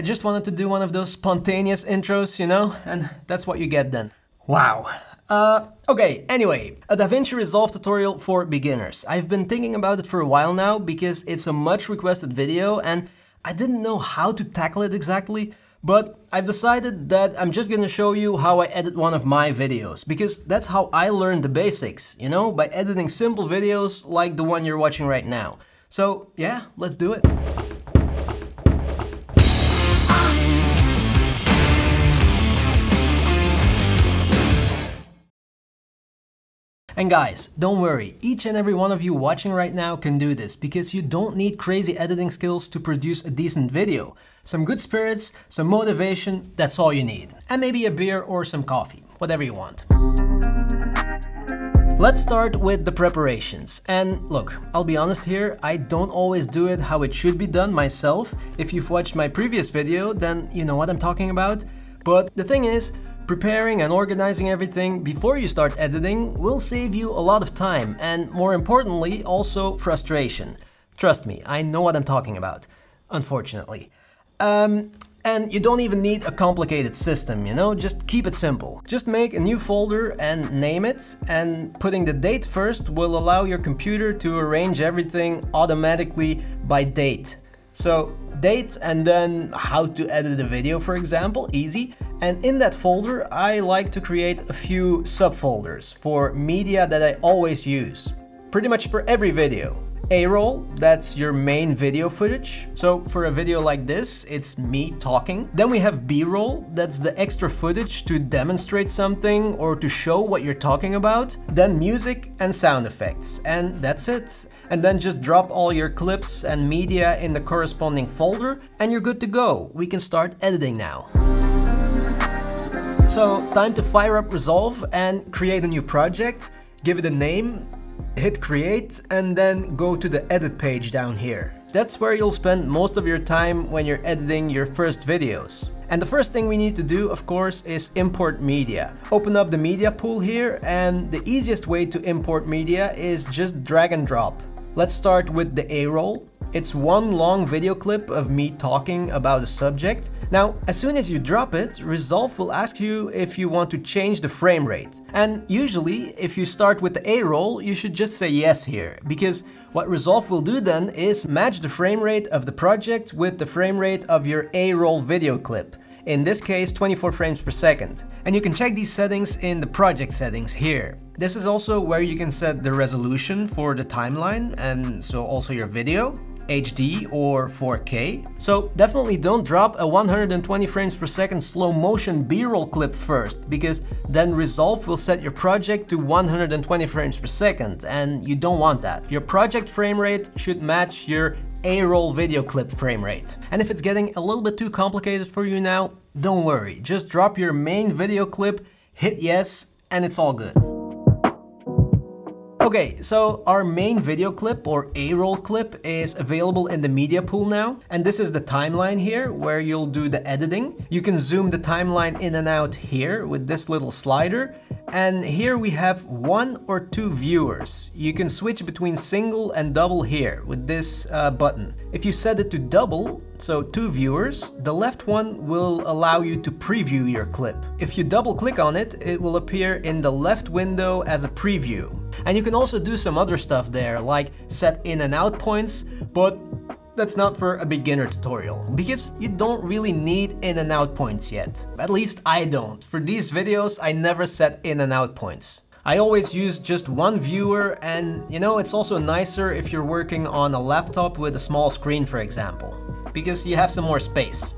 I just wanted to do one of those spontaneous intros, you know, and that's what you get then. Wow. Okay, anyway, a DaVinci Resolve tutorial for beginners. I've been thinking about it for a while now because it's a much requested video and I didn't know how to tackle it exactly, but I've decided that I'm just gonna show you how I edit one of my videos, because that's how I learned the basics, you know, by editing simple videos like the one you're watching right now. So yeah, let's do it. And guys, don't worry, each and every one of you watching right now can do this, because you don't need crazy editing skills to produce a decent video. Some good spirits, some motivation, that's all you need. And maybe a beer or some coffee, whatever you want. Let's start with the preparations. And look, I'll be honest here, I don't always do it how it should be done myself. If you've watched my previous video, then you know what I'm talking about. But the thing is, preparing and organizing everything before you start editing will save you a lot of time and, more importantly, also frustration. Trust me, I know what I'm talking about, unfortunately. And you don't even need a complicated system, you know, just keep it simple. Just make a new folder and name it, and putting the date first will allow your computer to arrange everything automatically by date. So date and then how to edit a video, for example, easy. And in that folder, I like to create a few subfolders for media that I always use, pretty much for every video. A-roll, that's your main video footage. So for a video like this, it's me talking. Then we have B-roll, that's the extra footage to demonstrate something or to show what you're talking about. Then music and sound effects, and that's it. And then just drop all your clips and media in the corresponding folder and you're good to go. We can start editing now. So time to fire up Resolve and create a new project, give it a name, hit create, and then go to the edit page down here. That's where you'll spend most of your time when you're editing your first videos. And the first thing we need to do, of course, is import media. Open up the media pool here, and the easiest way to import media is just drag and drop. Let's start with the A-roll. It's one long video clip of me talking about a subject. Now, as soon as you drop it, Resolve will ask you if you want to change the frame rate. And usually, if you start with the A-roll, you should just say yes here, because what Resolve will do then is match the frame rate of the project with the frame rate of your A-roll video clip. In this case, 24 frames per second. And you can check these settings in the project settings here. This is also where you can set the resolution for the timeline, and so also your video, HD or 4K. So definitely don't drop a 120 frames per second slow motion B-roll clip first, because then Resolve will set your project to 120 frames per second, and you don't want that. Your project frame rate should match your A-roll video clip frame rate. And if it's getting a little bit too complicated for you now, don't worry. Just drop your main video clip, hit yes, and it's all good. Okay, so our main video clip or A-roll clip is available in the media pool now. And this is the timeline here where you'll do the editing. You can zoom the timeline in and out here with this little slider. And here we have 1 or 2 viewers. You can switch between single and double here with this button. If you set it to double, so 2 viewers, the left one will allow you to preview your clip. If you double click on it, it will appear in the left window as a preview. And you can also do some other stuff there, like set in and out points, but that's not for a beginner tutorial, because you don't really need in and out points yet. At least I don't. For these videos, I never set in and out points. I always use just one viewer, and you know, it's also nicer if you're working on a laptop with a small screen, for example, because you have some more space.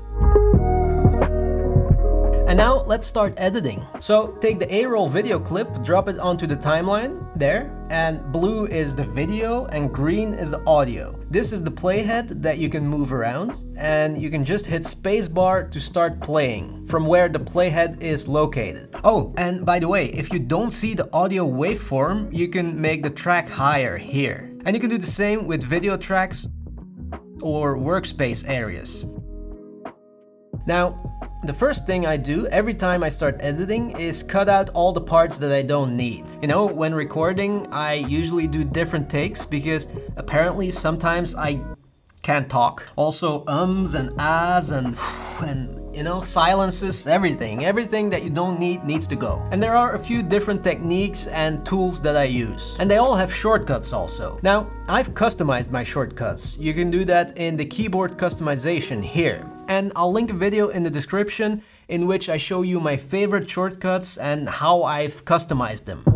And now let's start editing. So take the A-roll video clip, drop it onto the timeline, there, and blue is the video and green is the audio. This is the playhead that you can move around, and you can just hit spacebar to start playing from where the playhead is located. Oh, and by the way, if you don't see the audio waveform, you can make the track higher here. And you can do the same with video tracks or workspace areas. Now, the first thing I do every time I start editing is cut out all the parts that I don't need. You know, when recording, I usually do different takes because apparently sometimes I can't talk. Also ums and ahs and you know, silences, everything that you don't need needs to go. And there are a few different techniques and tools that I use. And they all have shortcuts also. Now, I've customized my shortcuts. You can do that in the keyboard customization here. And I'll link a video in the description in which I show you my favorite shortcuts and how I've customized them.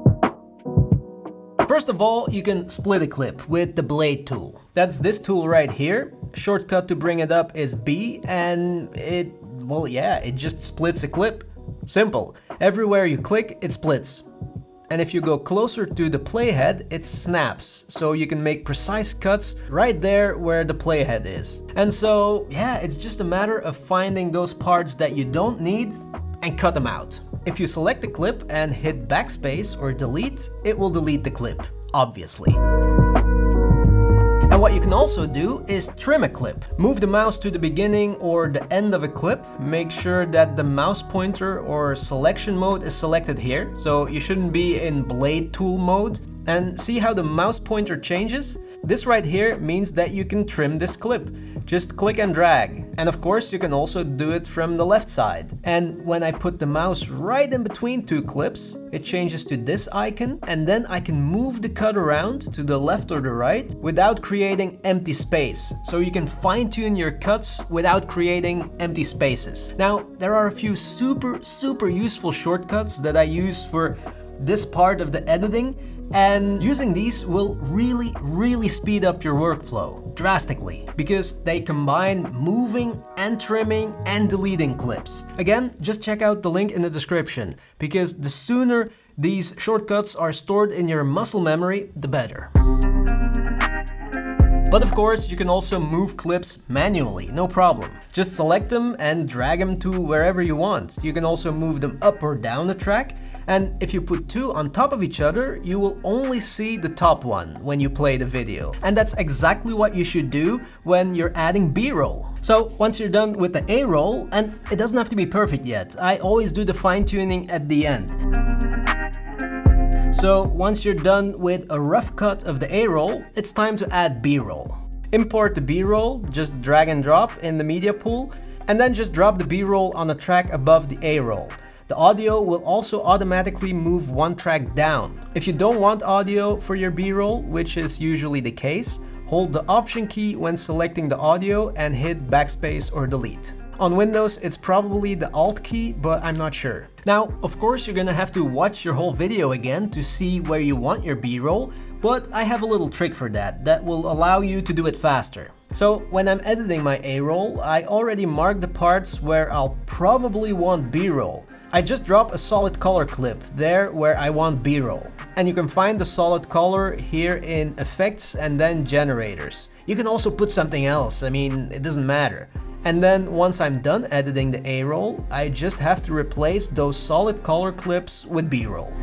First of all, you can split a clip with the blade tool. That's this tool right here. Shortcut to bring it up is B, and it just splits a clip. Simple. Everywhere you click, it splits. And if you go closer to the playhead, it snaps. So you can make precise cuts right there where the playhead is. And so, yeah, it's just a matter of finding those parts that you don't need and cut them out. If you select the clip and hit backspace or delete, it will delete the clip, obviously. And what you can also do is trim a clip. Move the mouse to the beginning or the end of a clip. Make sure that the mouse pointer or selection mode is selected here. So you shouldn't be in blade tool mode. And see how the mouse pointer changes? This right here means that you can trim this clip. Just click and drag. And of course, you can also do it from the left side. And when I put the mouse right in between two clips, it changes to this icon, and then I can move the cut around to the left or the right without creating empty space. So you can fine-tune your cuts without creating empty spaces. Now, there are a few super useful shortcuts that I use for this part of the editing. And using these will really speed up your workflow drastically, because they combine moving and trimming and deleting clips. Again, just check out the link in the description, because the sooner these shortcuts are stored in your muscle memory, the better. But of course, you can also move clips manually, no problem. Just select them and drag them to wherever you want. You can also move them up or down the track. And if you put two on top of each other, you will only see the top one when you play the video. And that's exactly what you should do when you're adding B-roll. So once you're done with the A-roll, and it doesn't have to be perfect yet, I always do the fine-tuning at the end. So once you're done with a rough cut of the A-roll, it's time to add B-roll. Import the B-roll, just drag and drop in the media pool, and then just drop the B-roll on a track above the A-roll. The audio will also automatically move one track down. If you don't want audio for your B-roll, which is usually the case, hold the Option key when selecting the audio and hit backspace or delete. On Windows, it's probably the Alt key, but I'm not sure. Now, of course, you're gonna have to watch your whole video again to see where you want your B-roll, but I have a little trick for that will allow you to do it faster. So when I'm editing my A-roll, I already marked the parts where I'll probably want B-roll. I just drop a solid color clip there where I want B-roll. And you can find the solid color here in Effects and then Generators. You can also put something else, I mean, it doesn't matter. And then once I'm done editing the A-roll, I just have to replace those solid color clips with B-roll.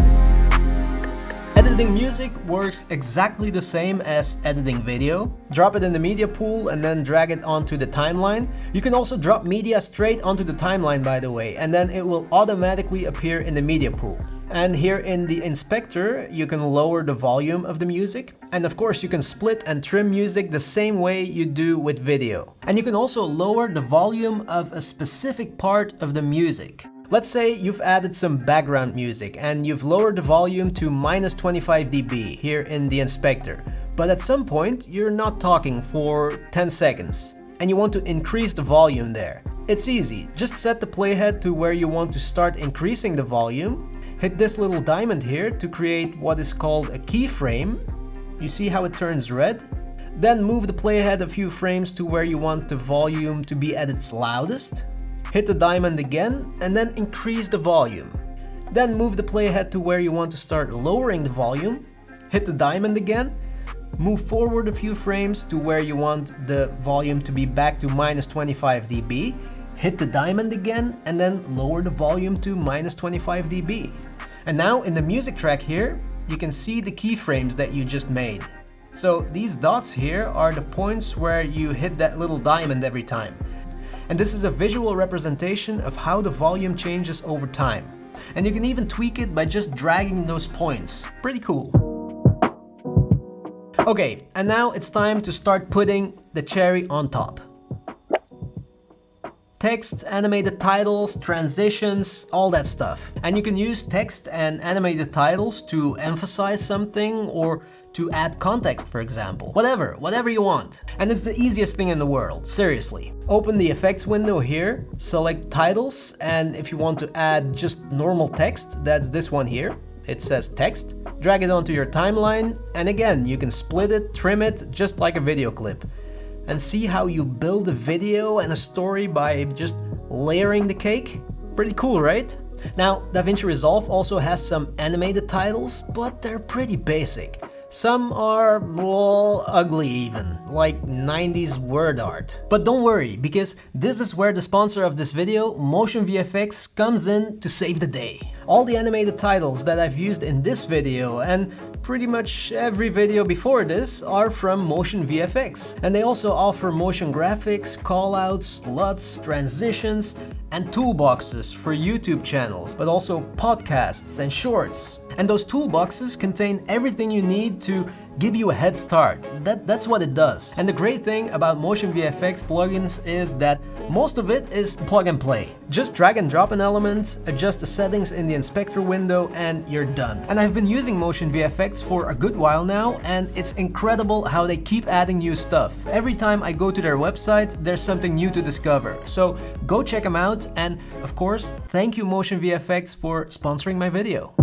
Editing music works exactly the same as editing video. Drop it in the media pool and then drag it onto the timeline. You can also drop media straight onto the timeline, by the way, and then it will automatically appear in the media pool. And here in the inspector, you can lower the volume of the music. And of course, you can split and trim music the same way you do with video. And you can also lower the volume of a specific part of the music. Let's say you've added some background music and you've lowered the volume to -25 dB here in the inspector. But at some point, you're not talking for 10 seconds and you want to increase the volume there. It's easy. Just set the playhead to where you want to start increasing the volume. Hit this little diamond here to create what is called a keyframe. You see how it turns red? Then move the playhead a few frames to where you want the volume to be at its loudest. Hit the diamond again and then increase the volume. Then move the playhead to where you want to start lowering the volume. Hit the diamond again. Move forward a few frames to where you want the volume to be back to -25 dB. Hit the diamond again and then lower the volume to -25 dB. And now in the music track here, you can see the keyframes that you just made. So these dots here are the points where you hit that little diamond every time. And this is a visual representation of how the volume changes over time. And you can even tweak it by just dragging those points. Pretty cool. Okay, and now it's time to start putting the cherry on top. Text, animated titles, transitions, all that stuff. And you can use text and animated titles to emphasize something or to add context, for example. Whatever you want. And it's the easiest thing in the world, seriously. Open the effects window here, select titles, and if you want to add just normal text, that's this one here. It says text. Drag it onto your timeline, and again, you can split it, trim it, just like a video clip. And see how you build a video and a story by just layering the cake? Pretty cool, right? Now, DaVinci Resolve also has some animated titles, but they're pretty basic. Some are, well, ugly even, like 90s word art. But don't worry, because this is where the sponsor of this video, Motion VFX, comes in to save the day. All the animated titles that I've used in this video and pretty much every video before this are from Motion VFX. And they also offer motion graphics, callouts, LUTs, transitions, and toolboxes for YouTube channels, but also podcasts and shorts. And those toolboxes contain everything you need to give you a head start. That's what it does. And the great thing about Motion VFX plugins is that most of it is plug and play. Just drag and drop an element, adjust the settings in the inspector window, and you're done. And I've been using Motion VFX for a good while now, and it's incredible how they keep adding new stuff. Every time I go to their website, there's something new to discover. So go check them out, and of course, thank you Motion VFX for sponsoring my video.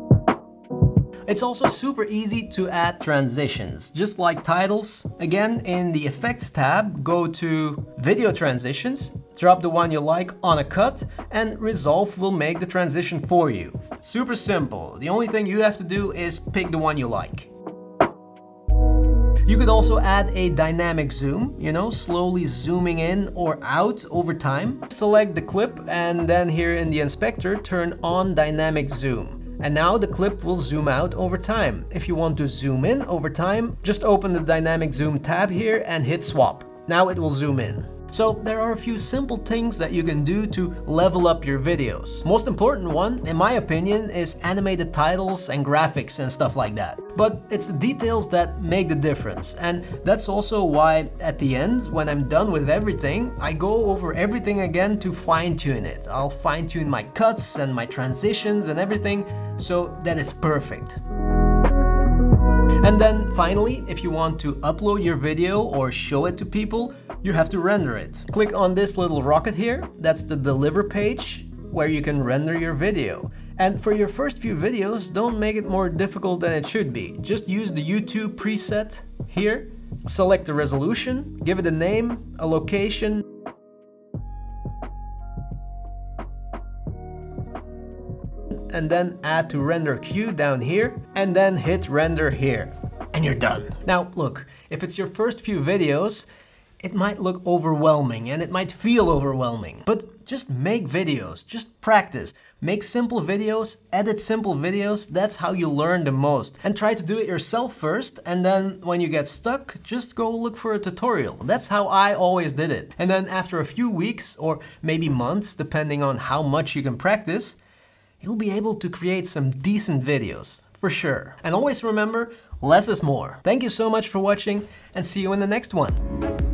It's also super easy to add transitions, just like titles. Again, in the Effects tab, go to Video Transitions, drop the one you like on a cut, and Resolve will make the transition for you. Super simple. The only thing you have to do is pick the one you like. You could also add a dynamic zoom, slowly zooming in or out over time. Select the clip and then here in the inspector, turn on dynamic zoom. And now the clip will zoom out over time. If you want to zoom in over time, just open the dynamic zoom tab here and hit swap. Now it will zoom in. So there are a few simple things that you can do to level up your videos. Most important one, in my opinion, is animated titles and graphics and stuff like that. But it's the details that make the difference. And that's also why at the end, when I'm done with everything, I go over everything again to fine-tune it. I'll fine-tune my cuts and my transitions and everything so that it's perfect. And then finally, if you want to upload your video or show it to people, you have to render it. Click on this little rocket here, that's the deliver page where you can render your video. And for your first few videos, don't make it more difficult than it should be. Just use the YouTube preset here, select the resolution, give it a name, a location, and then add to render queue down here, and then hit render here, and you're done. Now look, if it's your first few videos, it might look overwhelming and it might feel overwhelming, but just make videos, just practice. Make simple videos, edit simple videos, that's how you learn the most. And try to do it yourself first, and then when you get stuck, just go look for a tutorial. That's how I always did it. And then after a few weeks or maybe months, depending on how much you can practice, you'll be able to create some decent videos, for sure. And always remember, less is more. Thank you so much for watching, and see you in the next one.